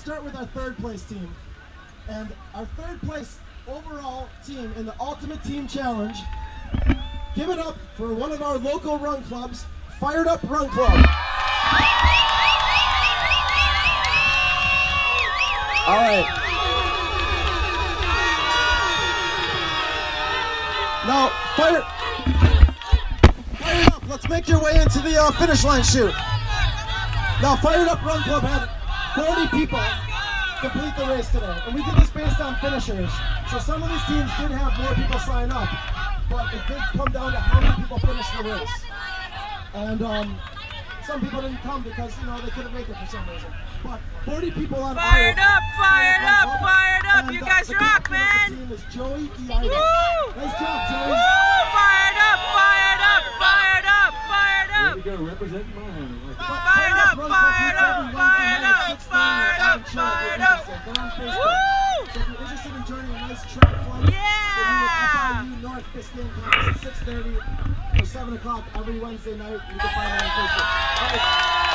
start with our third place team. And our third place overall team in the Ultimate Team Challenge, give it up for one of our local run clubs, Fired Up Run Club. All right. Now, Fired Up, let's make your way into the finish line shoot. Now, Fired Up Run Club had 40 people complete the race today, and we did this based on finishers. So some of these teams did have more people sign up, but it did come down to how many people finished the race. And some people didn't come because, you know, they couldn't make it for some reason. But 40 people on Fired Up, Fired Up, Fired Up! You guys rock, man! The team is Joey Diaz. Nice job, Joey. Woo! Fired up, Fired up, Fired up, Fired up! Here we go, represent mine. Fired up, Fired up, Fired up, Fired up, Fired up! Woo! So if you're interested in joining a nice track club, Yeah! FIU North Biscayne campus at 6:30 or 7 o'clock every Wednesday night. You can find it on Facebook.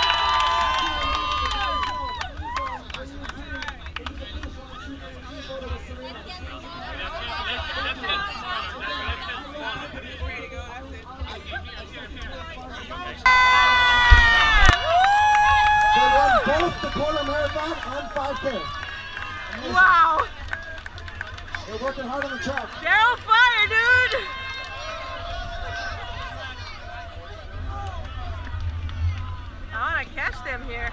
Both the quarter marathon and 5K. Amazing. Wow! They're working hard on the track. They're on fire, dude! I want to catch them here.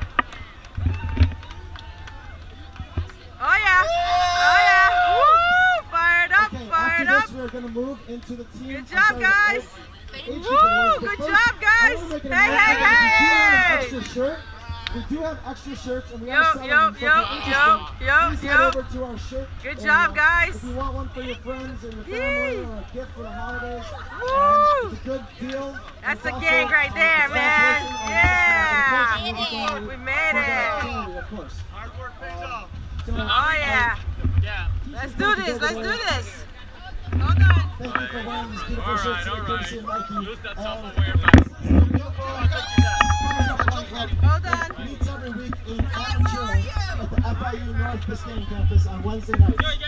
Oh yeah! Oh yeah! Woo! Fired up! Okay, Fired after up! this, we're going to move into the team. Good job, guys! Woo! Good job, guys! Hey, hey, hey! Extra shirt. We do have extra shirts, and we Yo, are selling yo, them. So yo, if you're interested, yo, please yo, head yo. over to our shirt. Good and, job, guys. If you want one for your friends and your family or a gift for the holidays, Woo! it's a good deal. That's It's the also, gang right there, man. Yeah! Yeah. We made it. Of course. Hard work pays off. So, Oh yeah! Yeah. Let's do this. Let's do this. Hold on. thank you for wearing these beautiful shirts today, courtesy of Nike. Use that And Tupperware back. Fired Up Run Club Hold on. meets every week in Aventura at the FIU North Biscayne campus on Wednesday nights.